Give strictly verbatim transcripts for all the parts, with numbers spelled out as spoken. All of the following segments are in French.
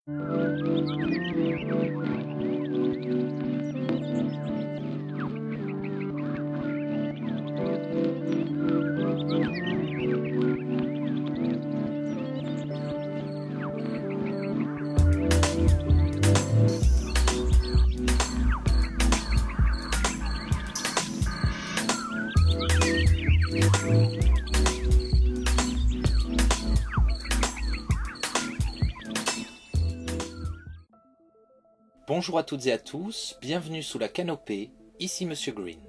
Bonjour à toutes et à tous, bienvenue sous la canopée, ici Monsieur Green.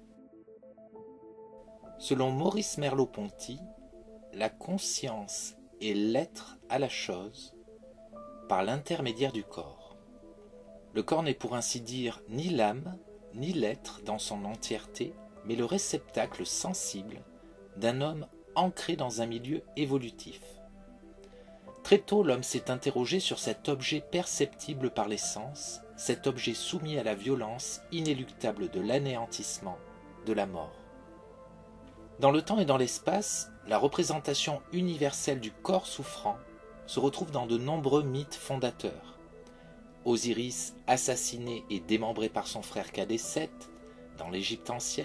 Selon Maurice Merleau-Ponty, la conscience est l'être à la chose par l'intermédiaire du corps. Le corps n'est pour ainsi dire ni l'âme, ni l'être dans son entièreté, mais le réceptacle sensible d'un homme ancré dans un milieu évolutif. Très tôt, l'homme s'est interrogé sur cet objet perceptible par les sens, cet objet soumis à la violence inéluctable de l'anéantissement, de la mort. Dans le temps et dans l'espace, la représentation universelle du corps souffrant se retrouve dans de nombreux mythes fondateurs. Osiris, assassiné et démembré par son frère cadet Seth, dans l'Égypte ancienne,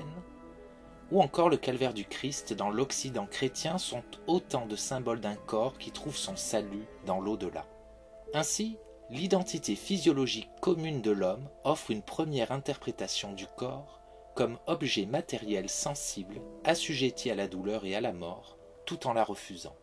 ou encore le calvaire du Christ dans l'Occident chrétien sont autant de symboles d'un corps qui trouve son salut dans l'au-delà. Ainsi, l'identité physiologique commune de l'homme offre une première interprétation du corps comme objet matériel sensible, assujetti à la douleur et à la mort, tout en la refusant.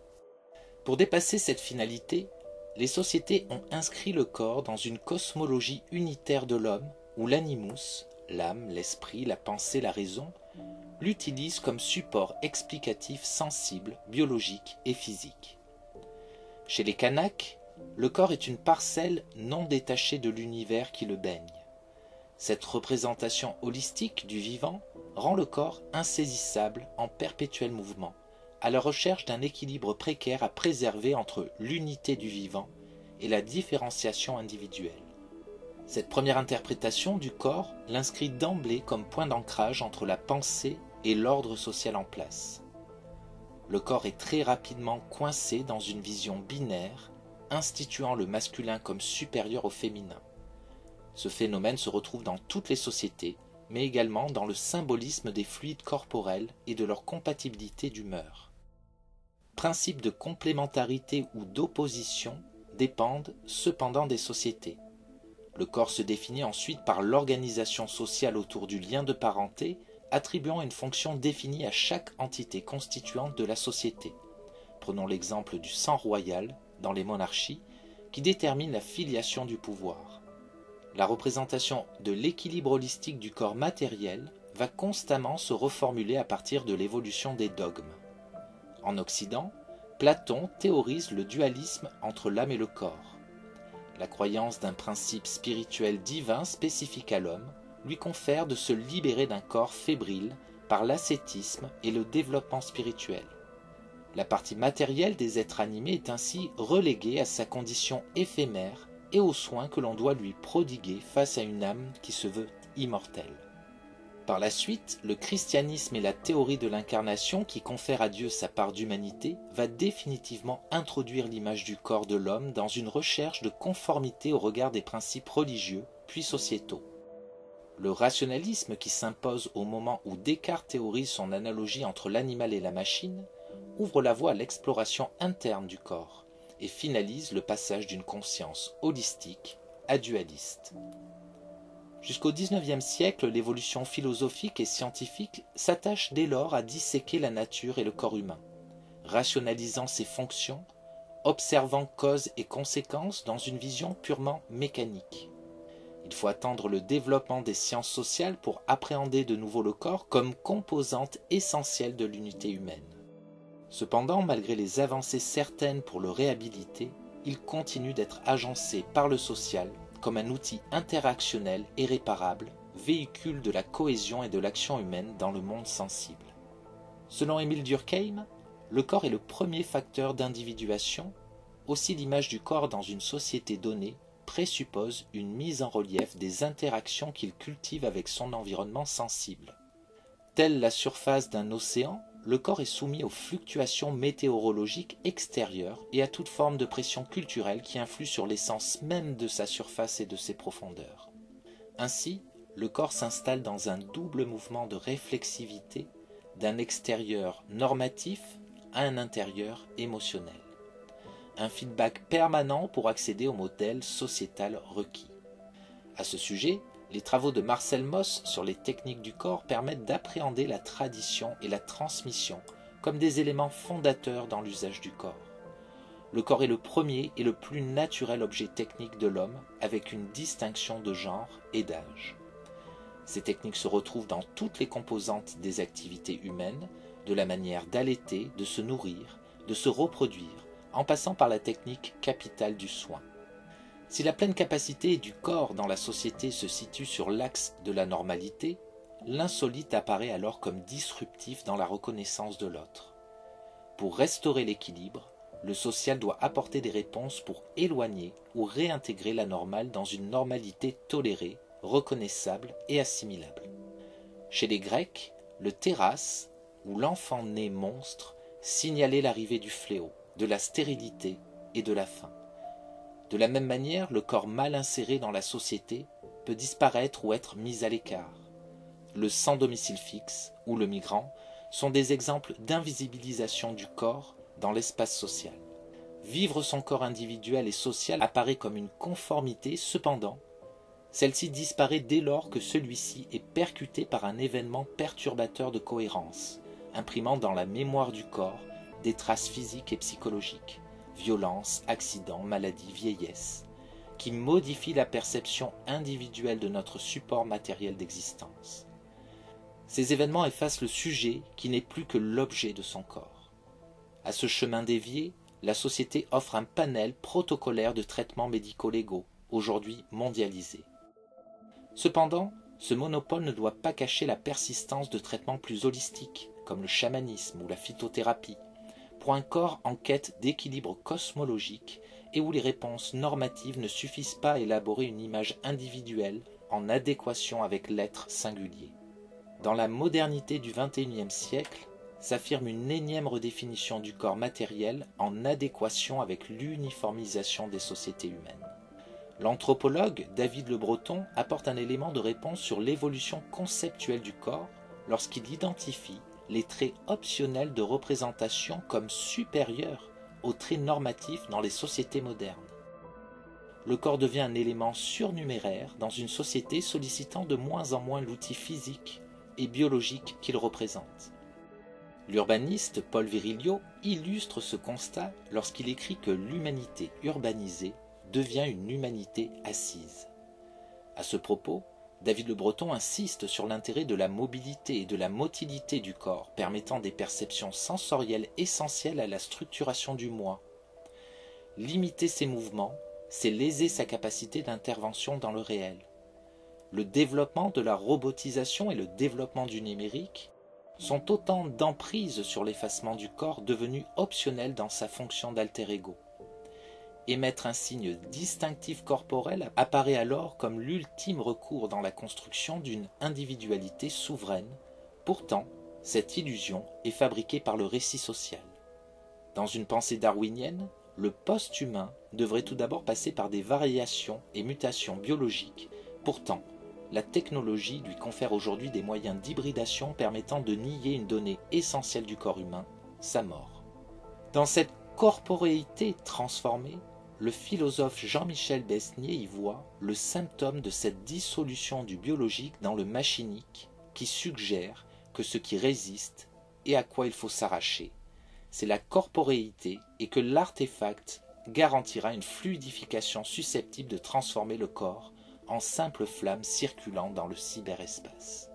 Pour dépasser cette finalité, les sociétés ont inscrit le corps dans une cosmologie unitaire de l'homme où l'animus, l'âme, l'esprit, la pensée, la raison, l'utilisent comme support explicatif sensible, biologique et physique. Chez les Kanaks, le corps est une parcelle non détachée de l'univers qui le baigne. Cette représentation holistique du vivant rend le corps insaisissable en perpétuel mouvement, à la recherche d'un équilibre précaire à préserver entre l'unité du vivant et la différenciation individuelle. Cette première interprétation du corps l'inscrit d'emblée comme point d'ancrage entre la pensée et l'ordre social en place. Le corps est très rapidement coincé dans une vision binaire, instituant le masculin comme supérieur au féminin. Ce phénomène se retrouve dans toutes les sociétés, mais également dans le symbolisme des fluides corporels et de leur compatibilité d'humeur. Principes de complémentarité ou d'opposition dépendent cependant des sociétés. Le corps se définit ensuite par l'organisation sociale autour du lien de parenté, attribuant une fonction définie à chaque entité constituante de la société. Prenons l'exemple du sang royal dans les monarchies, qui détermine la filiation du pouvoir. La représentation de l'équilibre holistique du corps matériel va constamment se reformuler à partir de l'évolution des dogmes. En Occident, Platon théorise le dualisme entre l'âme et le corps. La croyance d'un principe spirituel divin spécifique à l'homme lui confère de se libérer d'un corps fébrile par l'ascétisme et le développement spirituel. La partie matérielle des êtres animés est ainsi reléguée à sa condition éphémère et aux soins que l'on doit lui prodiguer face à une âme qui se veut immortelle. Par la suite, le christianisme et la théorie de l'incarnation qui confère à Dieu sa part d'humanité va définitivement introduire l'image du corps de l'homme dans une recherche de conformité au regard des principes religieux puis sociétaux. Le rationalisme qui s'impose au moment où Descartes théorise son analogie entre l'animal et la machine ouvre la voie à l'exploration interne du corps et finalise le passage d'une conscience holistique à dualiste. Jusqu'au dix-neuvième siècle, l'évolution philosophique et scientifique s'attache dès lors à disséquer la nature et le corps humain, rationalisant ses fonctions, observant causes et conséquences dans une vision purement mécanique. Il faut attendre le développement des sciences sociales pour appréhender de nouveau le corps comme composante essentielle de l'unité humaine. Cependant, malgré les avancées certaines pour le réhabiliter, il continue d'être agencé par le social comme un outil interactionnel et réparable, véhicule de la cohésion et de l'action humaine dans le monde sensible. Selon Émile Durkheim, le corps est le premier facteur d'individuation, aussi l'image du corps dans une société donnée présuppose une mise en relief des interactions qu'il cultive avec son environnement sensible. Telle la surface d'un océan, le corps est soumis aux fluctuations météorologiques extérieures et à toute forme de pression culturelle qui influe sur l'essence même de sa surface et de ses profondeurs. Ainsi, le corps s'installe dans un double mouvement de réflexivité d'un extérieur normatif à un intérieur émotionnel. Un feedback permanent pour accéder au modèle sociétal requis. À ce sujet, les travaux de Marcel Mauss sur les techniques du corps permettent d'appréhender la tradition et la transmission comme des éléments fondateurs dans l'usage du corps. Le corps est le premier et le plus naturel objet technique de l'homme, avec une distinction de genre et d'âge. Ces techniques se retrouvent dans toutes les composantes des activités humaines, de la manière d'allaiter, de se nourrir, de se reproduire, en passant par la technique capitale du soin. Si la pleine capacité du corps dans la société se situe sur l'axe de la normalité, l'insolite apparaît alors comme disruptif dans la reconnaissance de l'autre. Pour restaurer l'équilibre, le social doit apporter des réponses pour éloigner ou réintégrer la normale dans une normalité tolérée, reconnaissable et assimilable. Chez les Grecs, le téras, ou l'enfant né monstre, signalait l'arrivée du fléau, de la stérilité et de la faim. De la même manière, le corps mal inséré dans la société peut disparaître ou être mis à l'écart. Le sans domicile fixe ou le migrant sont des exemples d'invisibilisation du corps dans l'espace social. Vivre son corps individuel et social apparaît comme une conformité, cependant, celle-ci disparaît dès lors que celui-ci est percuté par un événement perturbateur de cohérence, imprimant dans la mémoire du corps des traces physiques et psychologiques, violence, accident, maladie, vieillesse, qui modifient la perception individuelle de notre support matériel d'existence. Ces événements effacent le sujet qui n'est plus que l'objet de son corps. À ce chemin dévié, la société offre un panel protocolaire de traitements médico-légaux, aujourd'hui mondialisés. Cependant, ce monopole ne doit pas cacher la persistance de traitements plus holistiques, comme le chamanisme ou la phytothérapie, pour un corps en quête d'équilibre cosmologique et où les réponses normatives ne suffisent pas à élaborer une image individuelle en adéquation avec l'être singulier. Dans la modernité du vingt et unième siècle, s'affirme une énième redéfinition du corps matériel en adéquation avec l'uniformisation des sociétés humaines. L'anthropologue David Le Breton apporte un élément de réponse sur l'évolution conceptuelle du corps lorsqu'il identifie les traits optionnels de représentation comme supérieurs aux traits normatifs dans les sociétés modernes. Le corps devient un élément surnuméraire dans une société sollicitant de moins en moins l'outil physique et biologique qu'il représente. L'urbaniste Paul Virilio illustre ce constat lorsqu'il écrit que l'humanité urbanisée devient une humanité assise. À ce propos, David Le Breton insiste sur l'intérêt de la mobilité et de la motilité du corps, permettant des perceptions sensorielles essentielles à la structuration du moi. Limiter ses mouvements, c'est léser sa capacité d'intervention dans le réel. Le développement de la robotisation et le développement du numérique sont autant d'emprises sur l'effacement du corps devenu optionnel dans sa fonction d'alter ego. Émettre un signe distinctif corporel apparaît alors comme l'ultime recours dans la construction d'une individualité souveraine. Pourtant, cette illusion est fabriquée par le récit social. Dans une pensée darwinienne, le post-humain devrait tout d'abord passer par des variations et mutations biologiques. Pourtant, la technologie lui confère aujourd'hui des moyens d'hybridation permettant de nier une donnée essentielle du corps humain, sa mort. Dans cette corporéité transformée, le philosophe Jean-Michel Besnier y voit le symptôme de cette dissolution du biologique dans le machinique qui suggère que ce qui résiste et à quoi il faut s'arracher, c'est la corporéité et que l'artefact garantira une fluidification susceptible de transformer le corps en simple flamme circulant dans le cyberespace.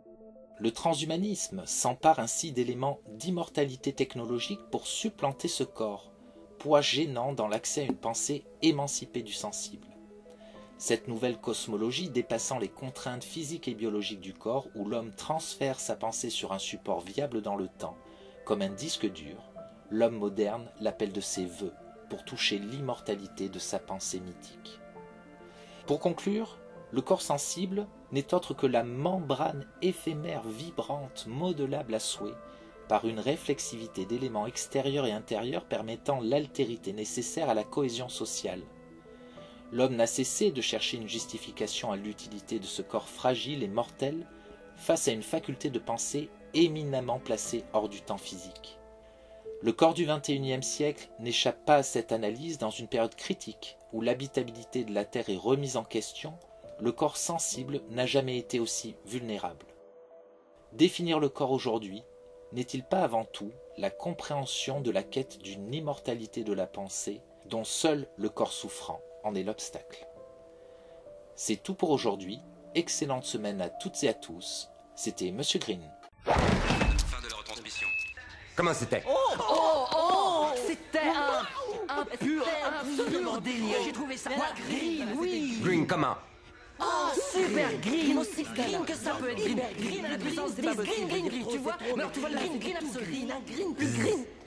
Le transhumanisme s'empare ainsi d'éléments d'immortalité technologique pour supplanter ce corps, poids gênant dans l'accès à une pensée émancipée du sensible. Cette nouvelle cosmologie dépassant les contraintes physiques et biologiques du corps, où l'homme transfère sa pensée sur un support viable dans le temps, comme un disque dur, l'homme moderne l'appelle de ses vœux pour toucher l'immortalité de sa pensée mythique. Pour conclure, le corps sensible n'est autre que la membrane éphémère, vibrante, modelable à souhait, par une réflexivité d'éléments extérieurs et intérieurs permettant l'altérité nécessaire à la cohésion sociale. L'homme n'a cessé de chercher une justification à l'utilité de ce corps fragile et mortel face à une faculté de pensée éminemment placée hors du temps physique. Le corps du vingt et unième siècle n'échappe pas à cette analyse dans une période critique où l'habitabilité de la Terre est remise en question. Le corps sensible n'a jamais été aussi vulnérable. Définir le corps aujourd'hui n'est-il pas avant tout la compréhension de la quête d'une immortalité de la pensée dont seul le corps souffrant en est l'obstacle? C'est tout pour aujourd'hui. Excellente semaine à toutes et à tous. C'était Monsieur Green. Fin de la retransmission. Comment c'était? Oh, oh, oh, c'était un, un pur, un pur délire. J'ai trouvé ça quoi, green, oui. Green comment? Oh, super green, aussi green que ça peut être green. Green à la puissance dix, green, green, green, tu vois? Mais alors tu vois le green, green absolu. Green, green, plus green.